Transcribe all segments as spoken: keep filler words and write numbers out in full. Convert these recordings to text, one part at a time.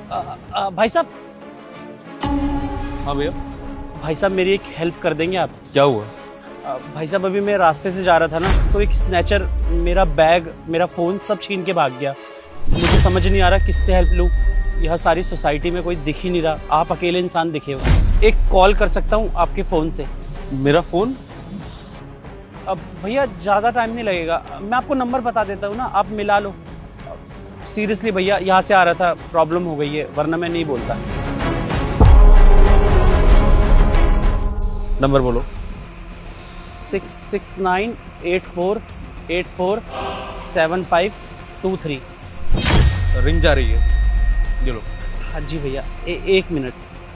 आ, आ, भाई साहब। हाँ भैया। भाई साहब मेरी एक हेल्प कर देंगे आप? क्या हुआ? आ, भाई साहब अभी मैं रास्ते से जा रहा था ना, तो एक स्नैचर मेरा बैग, मेरा फ़ोन सब छीन के भाग गया। मुझे समझ नहीं आ रहा किससे हेल्प लूँ। यह सारी सोसाइटी में कोई दिख ही नहीं रहा, आप अकेले इंसान दिखे हो। एक कॉल कर सकता हूँ आपके फ़ोन से? मेरा फ़ोन? अब भैया ज़्यादा टाइम नहीं लगेगा, मैं आपको नंबर बता देता हूँ ना, आप मिला लो। सीरियसली भैया, यहाँ से आ रहा था, प्रॉब्लम हो गई है, वरना मैं नहीं बोलता। नंबर बोलो। Six six nine eight four eight four seven five two three. Ring जा रही है, ये लो। हाँ जी भैया, एक मिनट।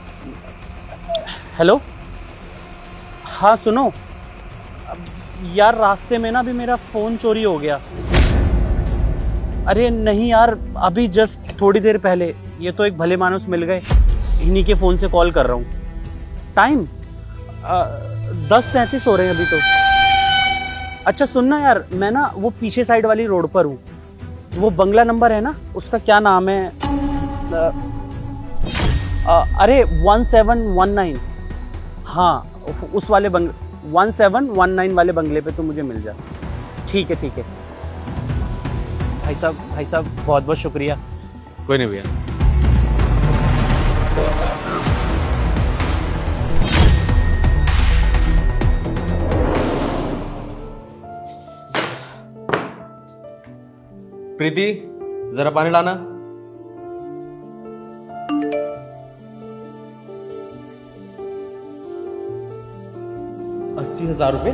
हेलो, हाँ सुनो यार, रास्ते में ना भी मेरा फ़ोन चोरी हो गया। अरे नहीं यार, अभी जस्ट थोड़ी देर पहले। ये तो एक भले मानुस मिल गए, इन्हीं के फ़ोन से कॉल कर रहा हूँ। टाइम दस सैंतीस हो रहे हैं अभी तो। अच्छा सुनना यार, मैं ना वो पीछे साइड वाली रोड पर हूँ। वो बंगला नंबर है ना, उसका क्या नाम है? आ, आ, अरे वन सेवन वन नाइन। हाँ उस वाले बंग वन सेवन वन नाइन वाले बंगले पे तो मुझे मिल जा। ठीक है ठीक है भाई साहब, भाई साहब बहुत बहुत शुक्रिया। कोई नहीं भैया। प्रीति, जरा पानी लाना। अस्सी हजार रुपए।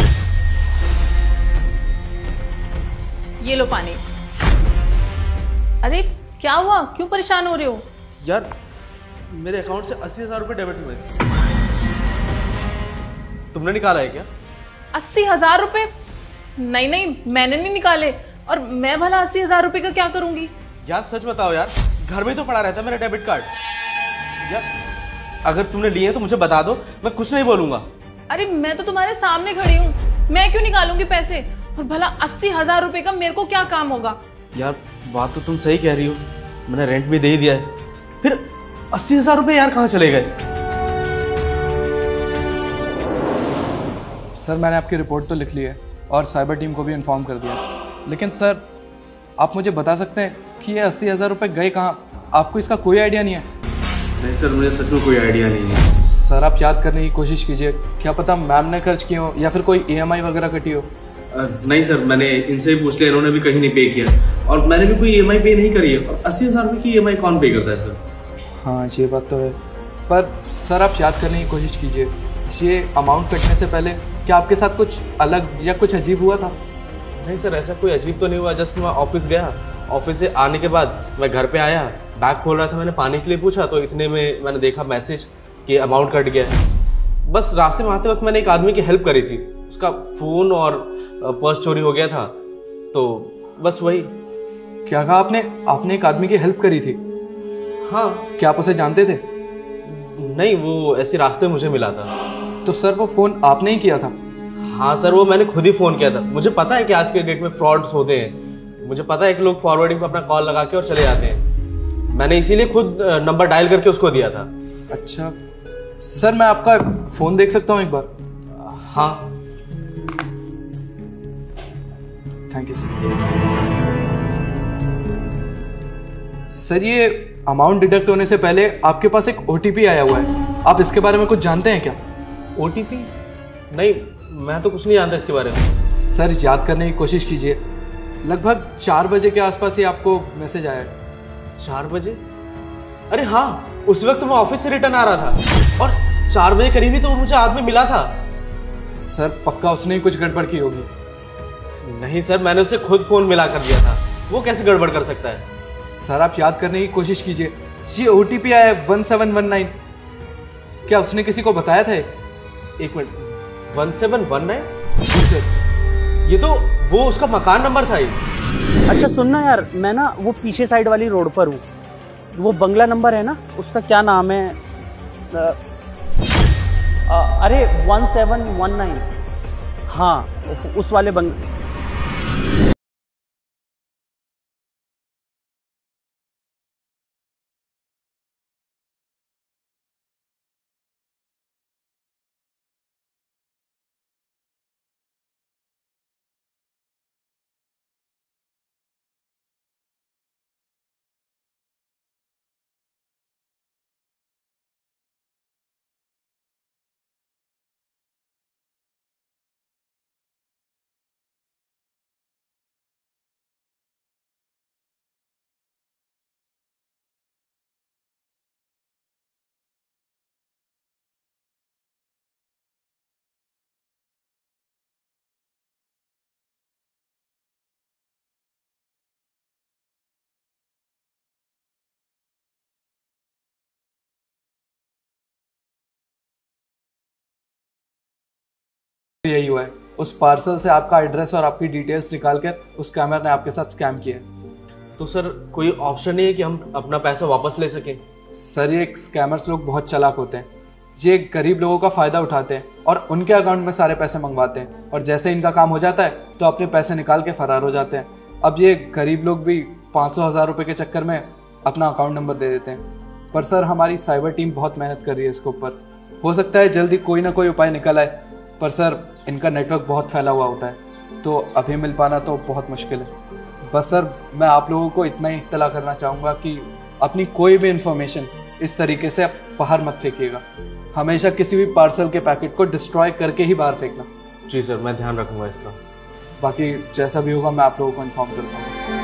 ये लो पानी। अरे क्या हुआ, क्यों परेशान हो रहे हो? यार मेरे अकाउंट से अस्सी हजार रुपए डेबिट हुए। तुमने निकाला है क्या? अस्सी हजार रुपए? नहीं नहीं, मैंने नहीं निकाले। और मैं भला अस्सी हजार रुपए का क्या करूंगी? यार सच बताओ यार, घर में तो पड़ा रहता है मेरा डेबिट कार्ड। यार अगर तुमने लिए हैं तो मुझे बता दो, मैं कुछ नहीं बोलूंगा। अरे मैं तो तुम्हारे सामने खड़ी हूँ, मैं क्यों निकालूंगी पैसे? और भला अस्सी हजार रुपए का मेरे को क्या काम होगा? यार बात तो तुम सही कह रही हो, मैंने रेंट भी दे ही दिया है, फिर अस्सी हजार रुपए यार कहाँ चले गए? सर मैंने आपकी रिपोर्ट तो लिख ली है और साइबर टीम को भी इन्फॉर्म कर दिया, लेकिन सर आप मुझे बता सकते हैं कि ये अस्सी हज़ार रुपये गए कहाँ? आपको इसका कोई आइडिया नहीं है? नहीं सर, मुझे सच में कोई आइडिया नहीं है। सर आप याद करने की कोशिश कीजिए, क्या पता मैम ने खर्च किए हो या फिर कोई ईएमआई वगैरह कटी हो। नहीं सर, मैंने इनसे भी पूछ लिया, इन्होंने भी कहीं नहीं पे किया और मैंने भी कोई ईएमआई पे नहीं करी है। और अस्सी हज़ार रुपये की ईएमआई कौन पे करता है सर? हाँ ये बात तो है, पर सर आप याद करने की कोशिश कीजिए, ये अमाउंट कटने से पहले क्या आपके साथ कुछ अलग या कुछ अजीब हुआ था? नहीं सर, ऐसा कोई अजीब तो नहीं हुआ। जस्ट मैं ऑफिस गया, ऑफिस से आने के बाद मैं घर पे आया, बैग खोल रहा था, मैंने पानी के लिए पूछा तो इतने में मैंने देखा मैसेज कि अमाउंट कट गया है। बस रास्ते में आते वक्त मैंने एक आदमी की हेल्प करी थी, उसका फ़ोन और पर्स चोरी हो गया था, तो बस वही। क्या कहा आपने? आपने एक आदमी की हेल्प करी थी? हाँ। क्या आप उसे जानते थे? नहीं, वो ऐसे रास्ते में मुझे मिला था। तो सर वो फ़ोन आपने ही किया था? हाँ सर, वो मैंने खुद ही फ़ोन किया था। मुझे पता है कि आज के डेट में फ्रॉड्स होते हैं, मुझे पता है कि लोग फॉरवर्डिंग पर अपना कॉल लगा के और चले जाते हैं। मैंने इसीलिए खुद नंबर डायल करके उसको दिया था। अच्छा सर, मैं आपका फ़ोन देख सकता हूँ एक बार? हाँ। Thank you sir. सर ये अमाउंट डिडक्ट होने से पहले आपके पास एक ओटीपी आया हुआ है, आप इसके बारे में कुछ जानते हैं क्या? ओटीपी? नहीं, मैं तो कुछ नहीं जानता इसके बारे में। सर याद करने की कोशिश कीजिए, लगभग चार बजे के आसपास ही आपको मैसेज आया। चार बजे? अरे हाँ, उस वक्त मैं ऑफिस से रिटर्न आ रहा था और चार बजे करीब ही तो मुझे आदमी मिला था। सर पक्का उसने ही कुछ गड़बड़ की होगी। नहीं सर, मैंने उसे खुद फोन मिला कर दिया था, वो कैसे गड़बड़ कर सकता है? सर आप याद करने की कोशिश कीजिए, ये ओटीपी आया है वन सेवन वन नाइन, क्या उसने किसी को बताया था? एक minute, one seven one nine? जी सर। ये तो वो उसका मकान नंबर था ये। अच्छा सुनना यार, मैं ना वो पीछे साइड वाली रोड पर हूँ, वो बंगला नंबर है ना, उसका क्या नाम है? आ, आ, अरे वन सेवन वन नाइन। हाँ उस वाले बंग यही हुआ है। उस पार्सल से आपका एड्रेस और आपकी डिटेल्स निकाल कर उस स्कैमर ने आपके साथ स्कैम किया है। तो सर कोई ऑप्शन नहीं है कि हम अपना पैसा वापस ले सकें? सर ये स्कैमर्स लोग बहुत चालाक होते हैं, ये गरीब लोगों का फ़ायदा उठाते हैं और उनके अकाउंट में सारे पैसे मंगवाते हैं और जैसे इनका काम हो जाता है तो अपने पैसे निकाल के फरार हो जाते हैं। अब ये गरीब लोग भी पाँच सौ हज़ार रुपये के चक्कर में अपना अकाउंट नंबर दे देते हैं। पर सर हमारी साइबर टीम बहुत मेहनत कर रही है इसके ऊपर, हो सकता है जल्दी कोई ना कोई उपाय निकल आए, पर सर इनका नेटवर्क बहुत फैला हुआ होता है तो अभी मिल पाना तो बहुत मुश्किल है। बस सर मैं आप लोगों को इतना ही इत्तला करना चाहूँगा कि अपनी कोई भी इन्फॉर्मेशन इस तरीके से बाहर मत फेंकिएगा, हमेशा किसी भी पार्सल के पैकेट को डिस्ट्रॉय करके ही बाहर फेंकना। जी सर, मैं ध्यान रखूँगा इसका। बाकी जैसा भी होगा मैं आप लोगों को इन्फॉर्म करता हूँ।